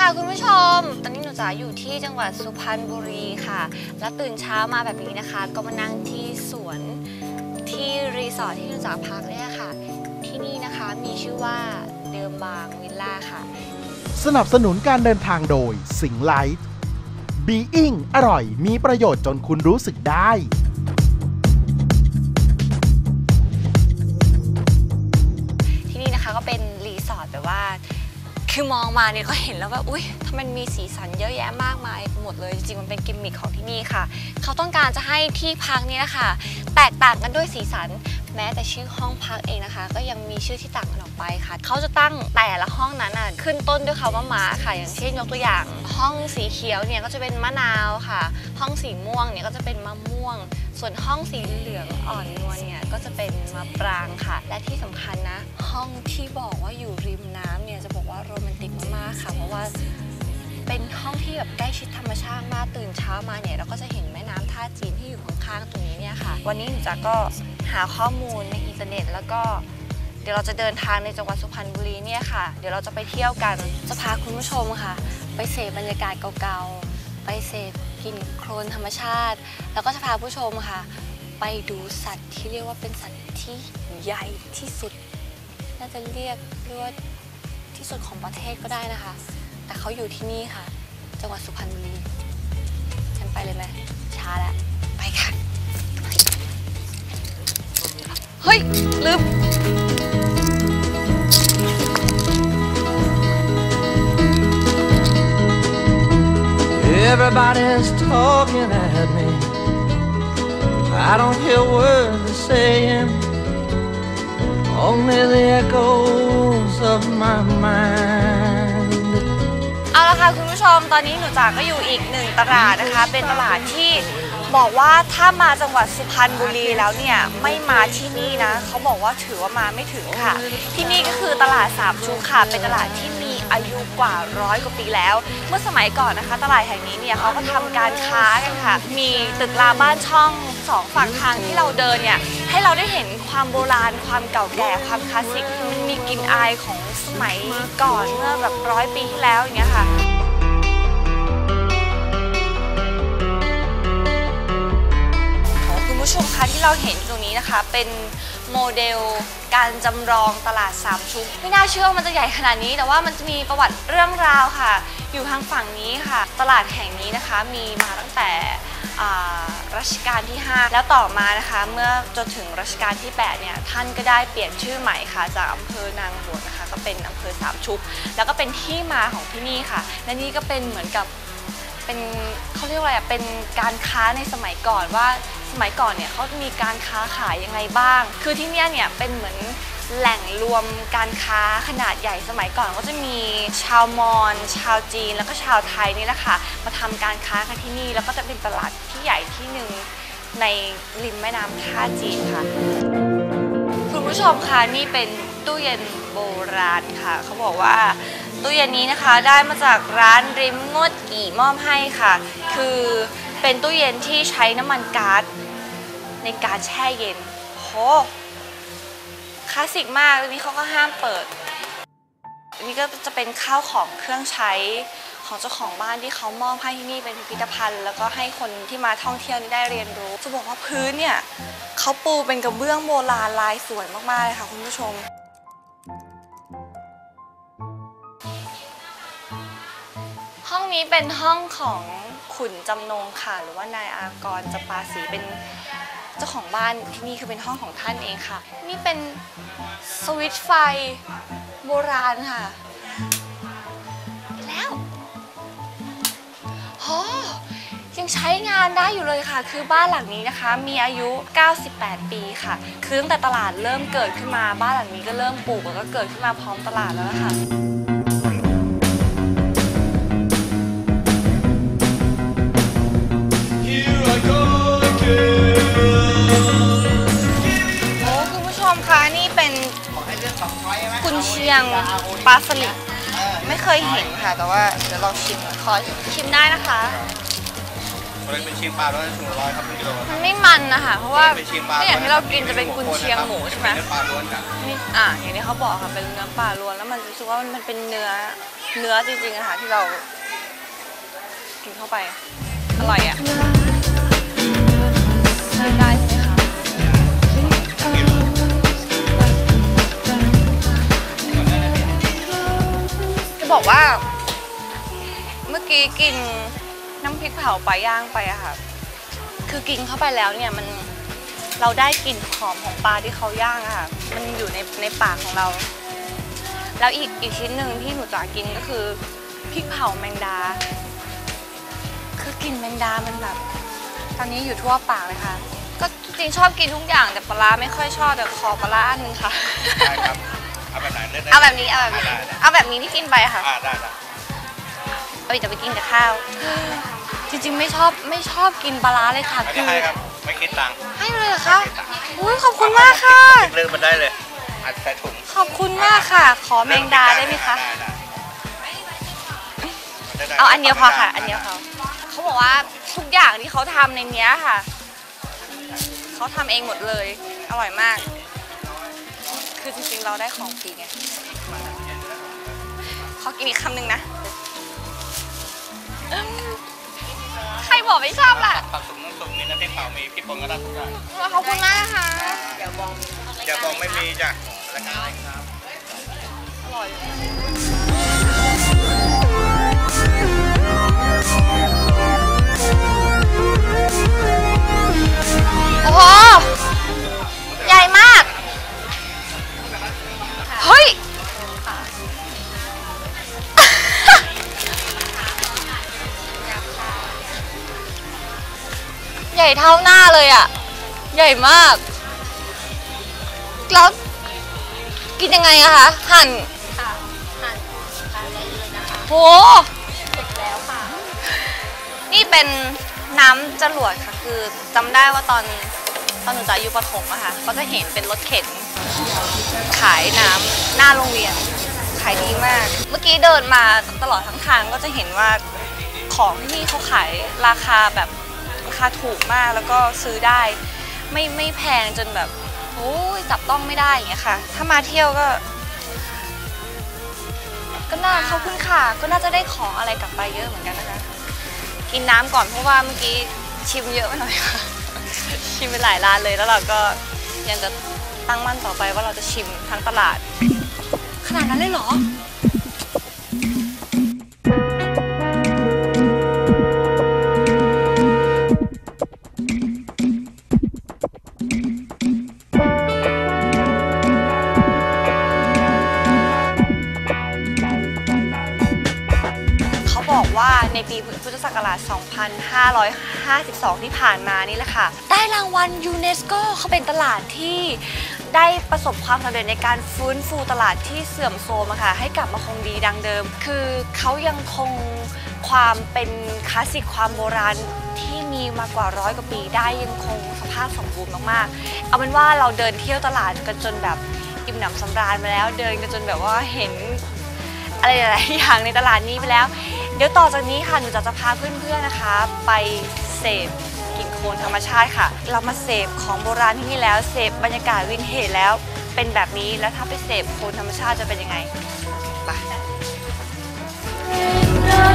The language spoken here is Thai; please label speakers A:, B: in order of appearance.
A: ค่ะคุณผู้ชมตอนนี้หนูจ๋าอยู่ที่จังหวัดสุพรรณบุรีค่ะแล้วตื่นเช้ามาแบบนี้นะคะก็มานั่งที่สวนที่รีสอร์ทที่หนูจ๋าพักเนี่ยค่ะที่นี่นะคะมีชื่อว่าเดิมบางวิลล่าค่ะ
B: สนับสนุนการเดินทางโดยสิงห์ไลท์บีอิงอร่อยมีประโยชน์จนคุณรู้สึกได้
A: ที่นี่นะคะก็เป็นรีสอร์ทแบบว่าคือมองมาเนี่ยก็เห็นแล้วว่าอุ๊ยทำไมมันมีสีสันเยอะแยะมากมายหมดเลยจริงๆมันเป็นกิมมิคของที่นี่ค่ะเขาต้องการจะให้ที่พักนี้นะคะแตกต่างกันด้วยสีสันแม้แต่ชื่อห้องพักเองนะคะก็ยังมีชื่อที่ต่างกันออกไปค่ะเขาจะตั้งแต่ละห้องนั้นขึ้นต้นด้วยคำว่าม้าค่ะอย่างเช่นยกตัวอย่างห้องสีเขียวเนี่ยก็จะเป็นมะนาวค่ะห้องสีม่วงเนี่ยก็จะเป็นมะม่วงส่วนห้องสีเหลืองอ่อนนวลเนี่ยก็จะเป็นมะปรางค่ะและที่สำคัญนะห้องที่บอกว่าอยู่ริมน้ำเนี่ยจะบอกว่าโรแมนติกมากๆค่ะเพราะว่าเป็นห้องที่แบบใกล้ชิดธรรมชาติมากตื่นเช้ามาเนี่ยเราก็จะเห็นแม่น้ำท่าจีนที่อยู่ข้างๆตรงนี้เนี่ยค่ะวันนี้หนูจ๋าก็หาข้อมูลในอินเทอร์เน็ตแล้วก็เดี๋ยวเราจะเดินทางในจังหวัดสุพรรณบุรีเนี่ยค่ะเดี๋ยวเราจะไปเที่ยวกันจะพาคุณผู้ชมค่ะไปเสพบรรยากาศเก่าๆไปเสพกลิ่นโคลนธรรมชาติแล้วก็จะพาผู้ชมค่ะไปดูสัตว์ที่เรียกว่าเป็นสัตว์ที่ใหญ่ที่สุดน่าจะเรียกว่าที่สุดของประเทศก็ได้นะคะแต่เขาอยู่ที่นี่ค่ะจังหวัดสุพรรณบุรีฉันไปเลยไหมช้าแล้วไปค่ะเฮ้ยลืม
C: Everybody's talking at me. I don't hear words they're saying, only the echoes of my mind.
A: เอาละค่ะคุณผู้ชมตอนนี้หนูจ๋าก็อยู่อีกหนึ่งตลาดนะคะเป็นตลาดที่บอกว่าถ้ามาจังหวัดสุพรรณบุรีแล้วเนี่ยไม่มาที่นี่นะเขาบอกว่าถือว่ามาไม่ถึงค่ะที่นี่ก็คือตลาดสามชุกค่ะเป็นตลาดที่มีอายุกว่า100 กว่าปีแล้วเมื่อสมัยก่อนนะคะตลาดแห่งนี้เนี่ยเขาก็ทำการค้ากันค่ะมีตึกราบ้านช่องสองฝั่งทางที่เราเดินเนี่ยให้เราได้เห็นความโบราณความเก่าแก่ความคลาสสิกมีกลิ่นอายของสมัยก่อนเมื่อแบบ100 ปีที่แล้วอย่างเงี้ยค่ะคุณผู้ชมคะที่เราเห็นตรงนี้นะคะเป็นโมเดลการจำลองตลาดสามชุกไม่น่าเชื่อว่ามันจะใหญ่ขนาดนี้แต่ว่ามันจะมีประวัติเรื่องราวค่ะอยู่ทางฝั่งนี้ค่ะตลาดแห่งนี้นะคะมีมาตั้งแต่รัชกาลที่5แล้วต่อมานะคะเมื่อจนถึงรัชกาลที่8เนี่ยท่านก็ได้เปลี่ยนชื่อใหม่ค่ะจากอำเภอนางบวชนะคะก็เป็นอำเภอสามชุกแล้วก็เป็นที่มาของที่นี่ค่ะและนี่ก็เป็นเหมือนกับเป็นเขาเรียกว่าอะไรเป็นการค้าในสมัยก่อนว่าสมัยก่อนเนี่ยเขามีการค้าขายยังไงบ้างคือที่นี่เนี่ยเป็นเหมือนแหล่งรวมการค้าขนาดใหญ่สมัยก่อนก็จะมีชาวมอญชาวจีนแล้วก็ชาวไทยนี่แหละค่ะมาทำการค้ากันที่นี่แล้วก็จะเป็นตลาดที่ใหญ่ที่หนึ่งในริมแม่น้ำท่าจีนค่ะคุณผู้ชมคะนี่เป็นตู้เย็นโบราณค่ะเขาบอกว่าตู้เย็นนี้นะคะได้มาจากร้านริมงวดกี่มอบให้ค่ะคือเป็นตู้เย็นที่ใช้น้ำมันก๊าซในการแช่เย็นโหคลาสสิกมากอันนี้เขาก็ห้ามเปิดอันนี้ก็จะเป็นข้าวของเครื่องใช้ของเจ้าของบ้านที่เขามอบให้ที่นี่เป็นพิพิธภัณฑ์แล้วก็ให้คนที่มาท่องเที่ยวนี่ได้เรียนรู้จะบอกว่าพื้นเนี่ยเขาปูเป็นกระเบื้องโบราณลายสวยมากๆเลยค่ะคุณผู้ชมห้องนี้เป็นห้องของขุนจำนงค่ะหรือว่านายอากรจำปาศรีเป็นเจ้าของบ้านที่นี่คือเป็นห้องของท่านเองค่ะนี่เป็นสวิตช์ไฟโบราณค่ะแล้วโหยังใช้งานได้อยู่เลยค่ะคือบ้านหลังนี้นะคะมีอายุ98 ปีค่ะคือตั้งแต่ตลาดเริ่มเกิดขึ้นมาบ้านหลังนี้ก็เริ่มปลูกแล้วก็เกิดขึ้นมาพร้อมตลาดแล้วค่ะโอ้คุณผู้ชมคะนี่เป็นกุนเชียงปลาสลิดไม่เคยเห็นค่ะแต่ว่าเดี๋ยวลองชิมขอชิมได้นะคะ
D: เป็นเชียงปลาด้วย100 ครับ1 กิโล
A: มันไม่มันนะคะเพราะว่าที่อย่างที่เรากินจะเป็นกุนเชียงหมูใช่ไหมนี่อย่างที่เขาบอกค่ะเป็นเนื้อปลาล้วนแล้วมันรู้สึกว่ามันเป็นเนื้อเนื้อจริงๆอะค่ะที่เรากินเข้าไปอร่อยอะได้ใช่ไหมคะจะบอกว่าเมื่อกี้กินน้ำพริกเผาปลาย่างไปอะค่ะคือกินเข้าไปแล้วเนี่ยเราได้กลิ่นหอมของปลาที่เขาย่างอะค่ะมันอยู่ในปากของเราแล้วอีกชิ้นหนึ่งที่หนูจะกินก็คือพริกเผาแมงดาคือกลิ่นแมงดามันแบบตอนนี้อยู่ทั่วปากเลยค่ะก็จริงชอบกินทุกอย่างแต่ปลาร้าไม่ค่อยชอบแต่ขอปลาร้าอันนึงค่ะ
D: ได้ครับเอาแบบไหนเลือกได้
A: เอาแบบนี้ที่กินไปค่ะ
D: ได้
A: จะไปกินกับข้าวจริงๆไม่ชอบกินปลาร้าเลยค่ะ
D: ไม่ได้ให้ครับไม่คิดตังค์
A: ให้เลยเหรอคะอุ้ยขอบคุณมากค่ะ
D: เลือกมันได้เลยอัดใส่ถุง
A: ขอบคุณมากค่ะ ขอแมงดาได้ไหมคะเอาอันเดียวพอค่ะอันเดียวพอเขาบอกว่าทุกอย่างที่เขาทำในเนี้ยค่ะเขาทำเองหมดเลยอร่อยมากคือจริงๆเราได้ของฟรีไงขอกินอีกคำหนึ่งนะใครบอกไม่ชอบล่ะ
D: ผักสุ่มน้ำสุ่มมีน้ำพริกเผามีพริกป่นก็ได้ทุกอย่าง
A: ขอบคุณมากนะคะ
D: อย่าบองไม่มีจ้ะรายการอะไรครับ
A: อร่อยโอ้โหใหญ่มากเฮ้ยใหญ่เท่าหน้าเลยอ่ะใหญ่มากแล้วกินยังไงอะคะหั่นโหเสร็จแล้วค่ะนี่เป็นน้ำจรวดค่ะคือจำได้ว่าตอนหนูจะอยู่ประถมอะค่ะก็จะเห็นเป็นรถเข็นขายน้ำหน้าโรงเรียนขายดีมากเมื่อกี้เดินมาตลอดทั้งทางก็จะเห็นว่าของที่นี่เขาขายราคาแบบราคาถูกมากแล้วก็ซื้อได้ไม่แพงจนแบบโอ้ยจับต้องไม่ได้อย่างเงี้ยค่ะถ้ามาเที่ยวก็น่าขอบคุณค่ะก็น่าจะได้ของอะไรกลับไปเยอะเหมือนกันนะคะกินน้ำก่อนเพราะว่าเมื่อกี้ชิมเยอะไปหน่อยค่ะชิมไปหลายร้านเลยแล้วเราก็ยังจะตั้งมั่นต่อไปว่าเราจะชิมทั้งตลาดขนาดนั้นเลยเหรอบอกว่าในปีพุทธศักราช 2552 ที่ผ่านมานี่แหละค่ะได้รางวัลยูเนสโกเขาเป็นตลาดที่ได้ประสบความสำเร็จในการฟื้นฟูตลาดที่เสื่อมโทรมค่ะให้กลับมาคงดีดังเดิมคือเขายังคงความเป็นคลาสสิกความโบราณที่มีมากว่า100 กว่าปีได้ยังคงสภาพสมบูรณ์มากๆเอาเป็นว่าเราเดินเที่ยวตลาดกันจนแบบอิ่มหนำสำราญมาแล้วเดินกันจนแบบว่าเห็นอะไรหลายอย่างในตลาดนี้ไปแล้วเดี๋ยวต่อจากนี้ค่ะหนูจะพาเพื่อนๆนะคะไปเสพกลิ่นโคลนธรรมชาติค่ะเรามาเสพของโบราณที่นี่แล้วเสพบรรยากาศวินเทจแล้วเป็นแบบนี้แล้วถ้าไปเสพโคลนธรรมชาติจะเป็นยังไงไป